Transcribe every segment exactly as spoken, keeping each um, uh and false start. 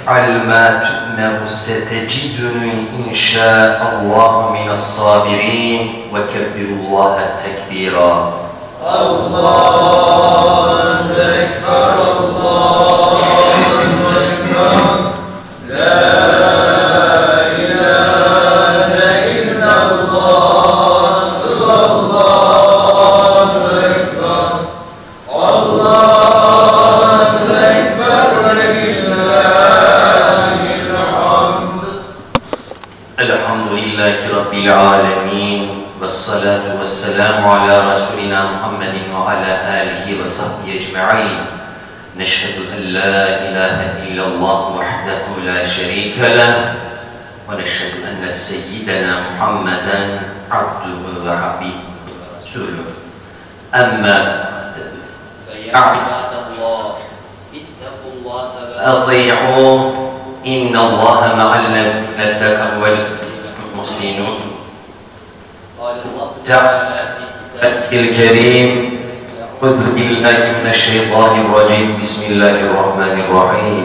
افعل ما تؤمر ستجدني إن شاء الله من الصابرين وكبروا الله تكبيرا. الله أكبر الله أكبر لا إله إلا الله الله أكبر الله أكبر ولله الحمد. الحمد لله رب العالمين والصلاة والسلام على رسولنا محمد وعلى آله وصحبه أجمعين. نشهد أن لا إله إلا الله وحده لا شريك له ونشهد أن سيدنا محمدا عبده وحبيبه ورسوله. أما فيا عباد الله اتقوا الله وأطيعوه إن الله مع الذين اتقوا والذين هم محسنون. قال الله تعالى في كتابه الكريم أعوذ بالله من الشيطان الرجيم بسم الله الرحمن الرحيم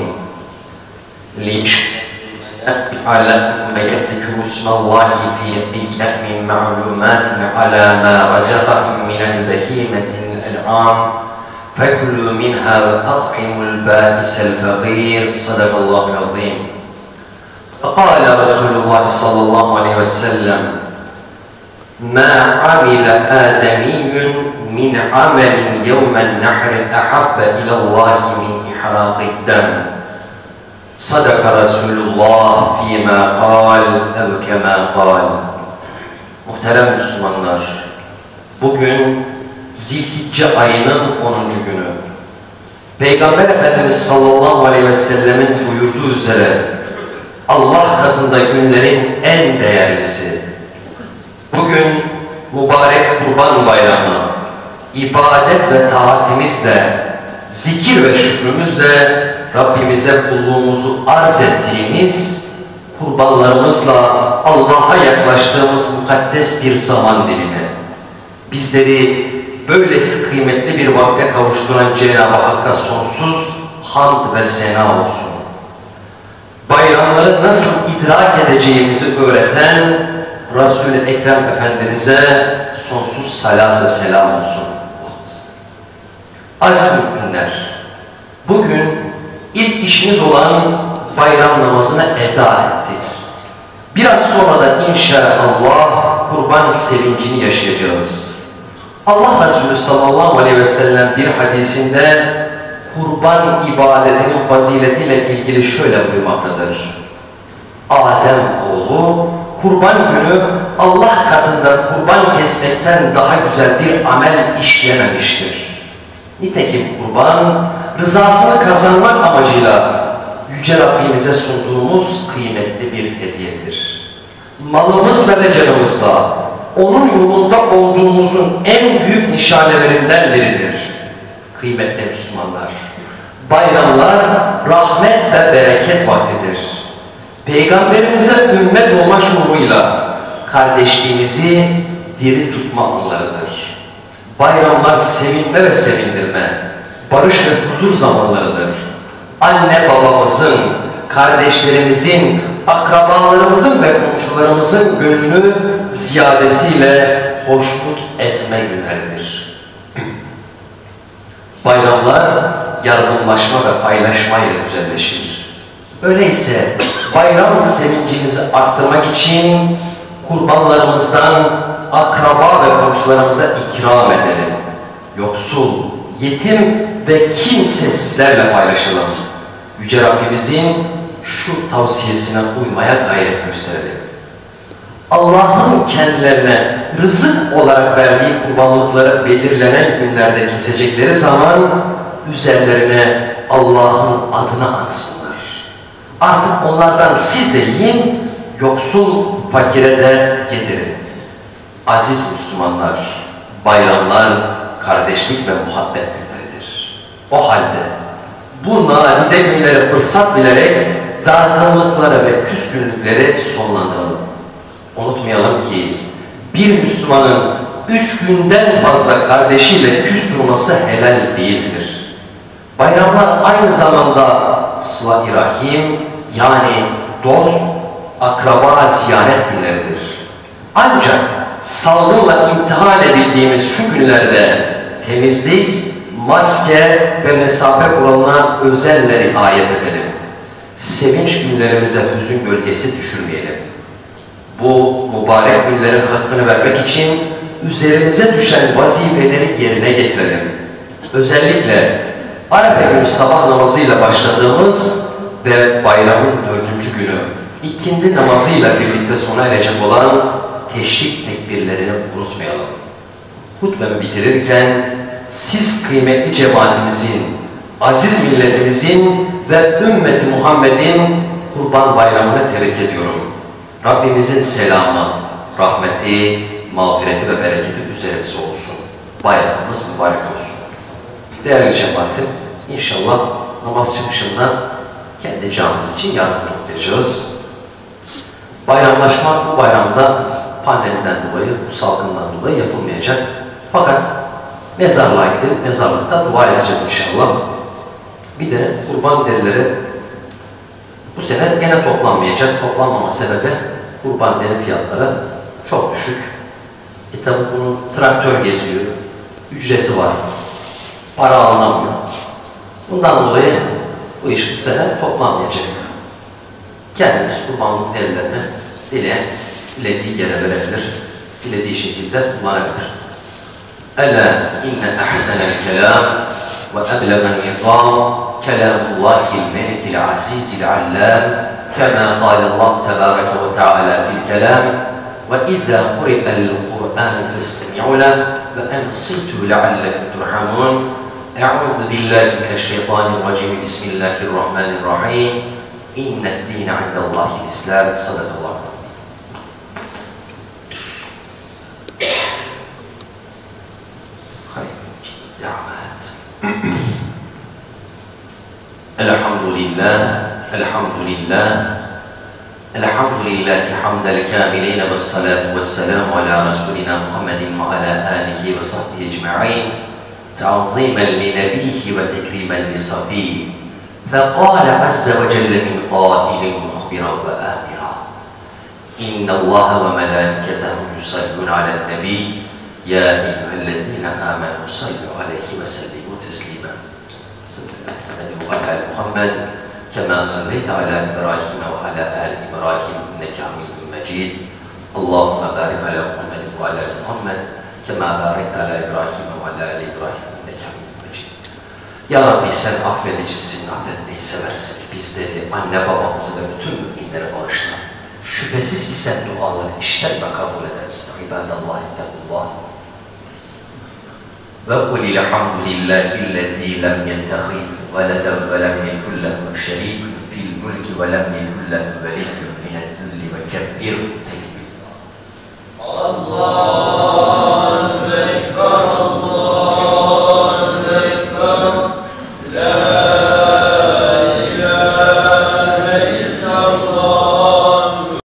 على ما يذكر اسم الله في أيام معلومات على ما رزقهم من البهيمة الأنعام فكلوا منها وأطعموا البائس الفقير. صدق الله العظيم. فقال رسول الله صلى الله عليه وسلم ما عمل آدمي من عمل يوم النحر أحب إلى الله من إحراق الدم. صدق رسول الله فيما قال أو كما قال. Muhterem Müslümanlar, bugün Zilhicce ayının onuncu günü. Peygamber Efendimiz sallallahu aleyhi ve sellemin buyurduğu üzere Allah katında günlerin en değerlisi. Bugün mübarek Kurban Bayramı, ibadet ve taatimizle, zikir ve şükrümüzle Rabbimize kulluğumuzu arz ettiğimiz, kurbanlarımızla Allah'a yaklaştığımız mukaddes bir zaman dilimi. Bizleri böylesi kıymetli bir vakte kavuşturan Cenab-ı Hakk'a sonsuz hamd ve sena olsun. Bayramları nasıl idrak edeceğimizi öğreten Resul-i Ekrem Efendimiz'e sonsuz salat ve selam olsun. Aziz müminler, bugün ilk işimiz olan bayram namazını eda ettik. Biraz sonra da inşallah kurban sevincini yaşayacağız. Allah Resulü sallallahu aleyhi ve sellem bir hadisinde kurban ibadetinin faziletiyle ilgili şöyle buyurmaktadır. Adem oğlu kurban günü Allah katında kurban kesmekten daha güzel bir amel işlememiştir. Nitekim kurban rızasını kazanmak amacıyla Yüce Rabbimize sunduğumuz kıymetli bir hediyedir. Malımızla ve canımızla onun yolunda olduğumuzun en büyük nişanelerinden biridir. Kıymetli Müslümanlar, bayramlar rahmet ve bereket vaktidir. Peygamberimize ümmet olma şuuruyla kardeşliğimizi diri tutma anlarıdır. Bayramlar sevinme ve sevindirme, barış ve huzur zamanlarıdır. Anne babamızın, kardeşlerimizin, akrabalarımızın ve komşularımızın gönlünü ziyadesiyle hoşnut etme günleridir. Bayramlar yardımlaşma ve paylaşmayla güzelleşir. Öyleyse bayram sevincimizi arttırmak için kurbanlarımızdan akraba ve komşularımıza ikram edelim. Yoksul, yetim ve kimsesizlerle paylaşalım. Yüce Rabbimizin şu tavsiyesine uymaya gayret gösterelim. Allah'ın kendilerine rızık olarak verdiği kurbanlıkları belirlenen günlerde kesecekleri zaman üzerlerine Allah'ın adını ansınlar. Artık onlardan siz de yiyin, yoksul fakire de yedirin. Aziz Müslümanlar, bayramlar kardeşlik ve muhabbet günleridir. O halde bu nadide günleri fırsat bilerek dargınlıkları ve küskünlükleri sonlandıralım. Unutmayalım ki bir Müslümanın üç günden fazla kardeşiyle küs durması helal değildir. Bayramlar aynı zamanda sıla-i rahim, yani dost, akraba ziyaret günleridir. Ancak salgınla imtihan edildiğimiz şu günlerde temizlik, maske ve mesafe kuralına özenle riayet edelim. Sevinç günlerimize hüzün gölgesi düşürmeyelim. Bu mübarek günlerin hakkını vermek için üzerimize düşen vazifeleri yerine getirelim. Özellikle Arefe günü sabah namazıyla başladığımız ve bayramın dördüncü günü ikindi namazıyla birlikte sona erecek olan teşrik tekbirlerini unutmayalım. Hutbemi bitirirken siz kıymetli cemaatimizin, aziz milletimizin ve ümmeti Muhammed'in Kurban Bayramı'nı tebrik ediyorum. Rabbimizin selamı, rahmeti, mağfireti ve bereketi üzerimize olsun. Bayramımız mübarek olsun. Değerli cemaatim, inşallah namaz çıkışında kendi camimiz için yardım toplayacağız. Bayramlaşma bu bayramda pandemiden dolayı, bu salgından dolayı yapılmayacak. Fakat mezarlığa gidip mezarlıkta dua edeceğiz inşallah. Bir de kurban derileri bu sene gene toplanmayacak. Toplanmama sebebi kurban deri fiyatları çok düşük. E tabi bunun traktör geziyor, ücreti var, para alınamıyor. Bundan dolayı bu iş bu sene toplanmayacak. Kendimiz kurbanlık derilerini dileyen, dilediği yere verebilir, dilediği şekilde kullanabilir. Ela inne ahsenel kelam ve eblegan nizam kelamullahil melikil azizil allam kema kâlallahu tebâreke ve teâlâ fil kelam ve izâ kuri'el Kur'an festemi'u leh ve ensitu leallekum turhamun. Eûzu billahi mineşşeytanirracim. Bismillahirrahmanirrahim. İnned-dîne indellâhil islam. Sadakallahu aleyhi. Elhamdülillah, elhamdülillah, elhamdülillahi hamdel kâmilîne ve salâtu ve selâmu alâ Resulina Muhammedin ve alâ âlihi ve sahbihi ecma'in ta'zîmen li nebiyhi ve tekrimen li safîh. Fekâle azze ve celle min qâilin muhbiran ve âmira. İnnallâhe ve melâiketehu yusallûne alen nebiyy. Ya eyyühellezîne âmenû sallu aleyhi ve sellimu teslîmen. وعلى محمد كما صليت على إبراهيم وعلى آل إبراهيم إنك حميد مجيد اللهم بارك على محمد وعلى آل محمد كما باركت على إبراهيم وعلى آل إبراهيم إنك حميد مجيد. Ya Rabbi sen affedicisin, affetmeyi seversin. Bizleri, anne babamızı ve bütün müminleri bağışla. Şüphesiz ki sen duaları işler ve kabul edersin. İbadallah, ittekullah. وَقُلِ الْحَمْدُ لِلَّهِ الَّذ۪ي لَمْ يَتَّخِذْ وَلَدًا وَلَمْ يَكُنْ لَهُ شَرِيكٌ فِي الْمُلْكِ وَلَمْ يَكُنْ لَهُ وَلِيٌّ مِنَ الذُّلِّ وَكَبِّرْهُ